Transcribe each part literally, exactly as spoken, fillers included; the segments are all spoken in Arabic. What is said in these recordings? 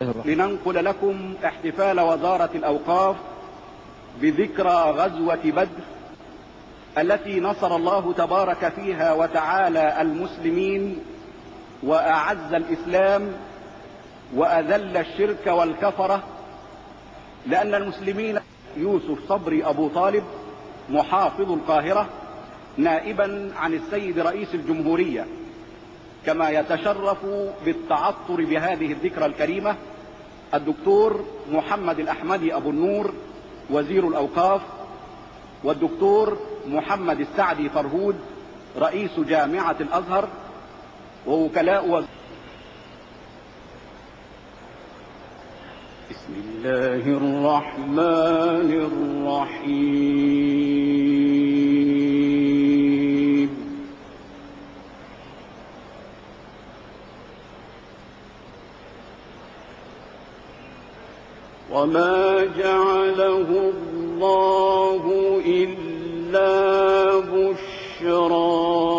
لننقل لكم احتفال وزارة الأوقاف بذكرى غزوة بدر التي نصر الله تبارك فيها وتعالى المسلمين وأعز الإسلام وأذل الشرك والكفرة، لأن المسلمين يوسف صبري أبو طالب محافظ القاهرة نائبا عن السيد رئيس الجمهورية، كما يتشرف بالتعطر بهذه الذكرى الكريمة الدكتور محمد الأحمدي أبو النور وزير الأوقاف، والدكتور محمد السعدي فرهود رئيس جامعة الأزهر، ووكلاء وزير. بسم الله الرحمن الرحيم. وما جعله الله إلا بشرى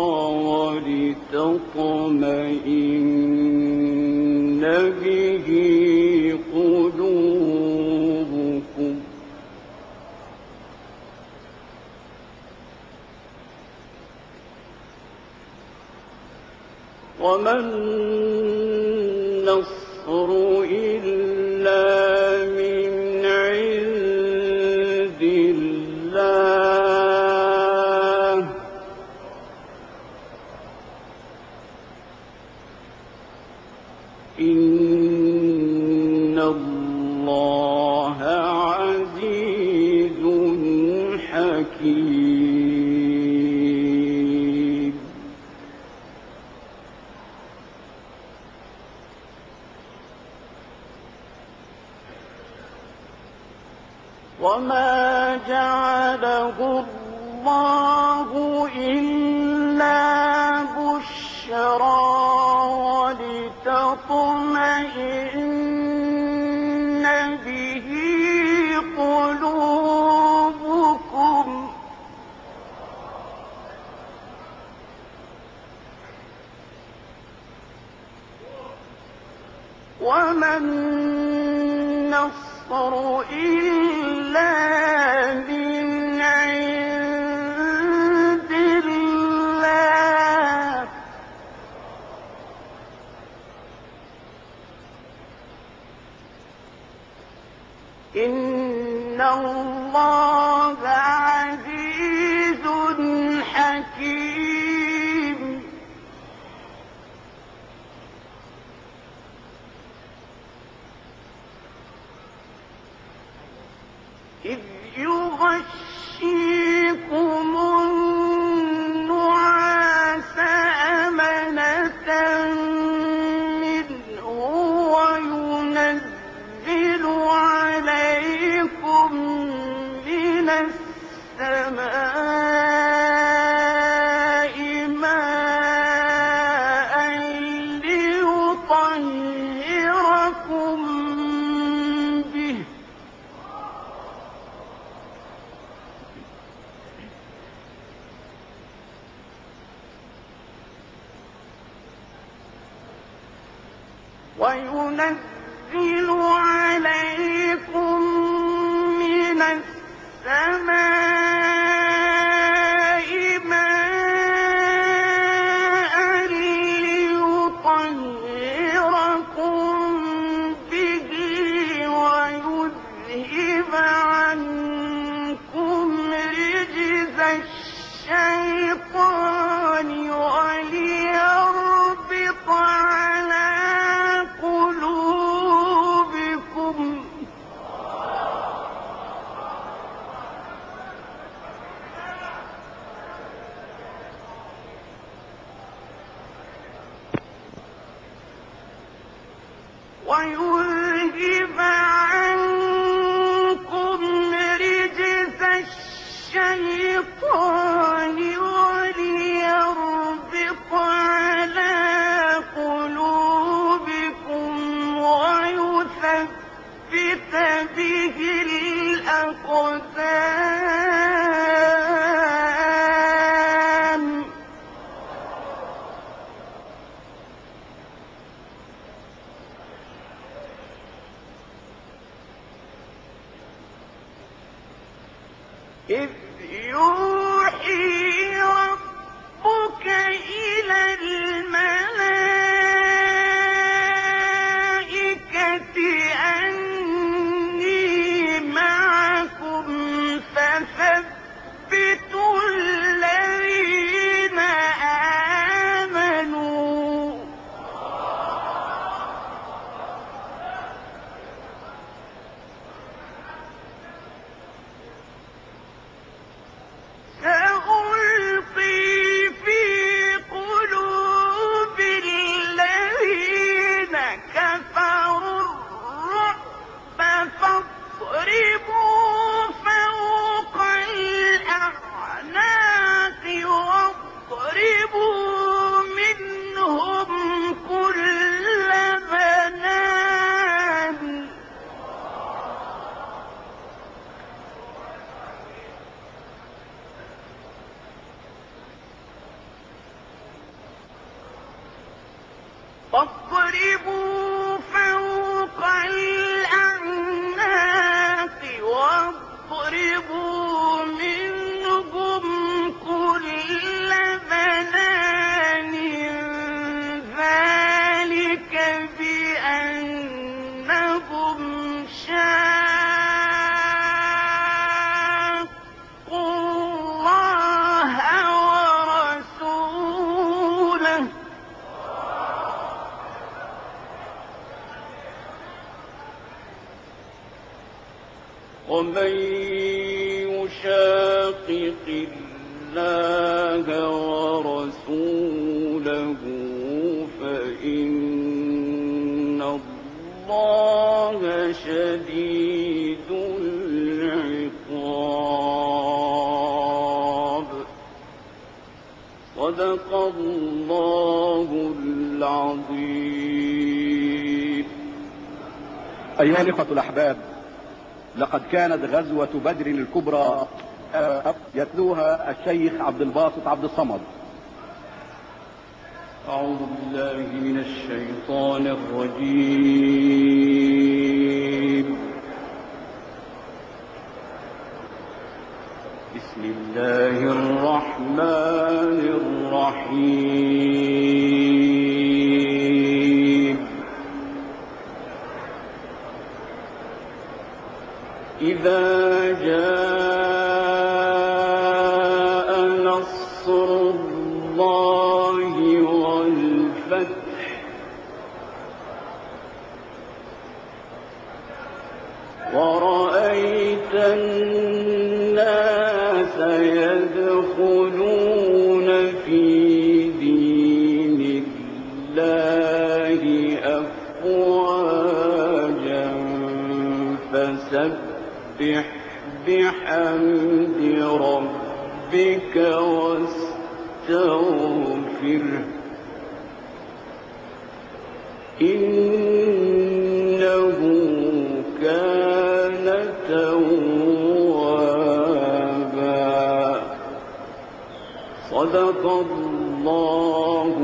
ولتطمئن به قلوبكم، وما النصر إلا من عند الله، إن الله عزيز حكيم. وما جعله الله إلا بشرى ولتطمئن به قلوبكم، وما النصر إلا من عند الله، إن الله عزيز حكيم. إذ يغشيكم النعاس أمنة منه وينزل عليكم من السماء ماء ليطهركم به، وينزل عليكم من السماء ماء ليطهركم به ويذهب عنكم رجز الشيطان وليربط على قلوبكم، ويذهب عنكم رجز الشيطان وليربط على قلوبكم ويثبت به الأقدام. إذ يوحي ربك إلى الملائكة أني معكم فثبتوا الذين آمنوا سألقي في قلوب الذين كفروا الرعب فاضربوا فوق الأعناق واضربوا منهم كل بنان واضربوا فوق الأعناق واضربوا منهم كل بنان ذلك بأنهم شاقوا الله ورسوله ومن يشاقق الله ورسوله فإن الله شديد العقاب. صدق الله العظيم. أيها الإخوة الأحباب، لقد كانت غزوة بدر الكبرى يتلوها الشيخ عبد الباسط عبد الصمد. أعوذ بالله من الشيطان الرجيم. بسم الله الرحمن الرحيم. إذا جاء نصر الله والفتح ورأيت الناس يدخلون في دين الله أفواجا فسبح بحمد ربك واستغفره إنه كان توابا. صدق الله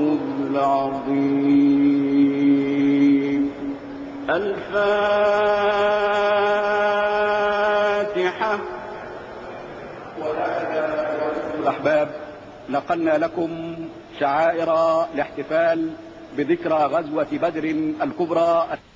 العظيم. الفاتحة. الأحباب، نقلنا لكم شعائر الاحتفال بذكرى غزوة بدر الكبرى.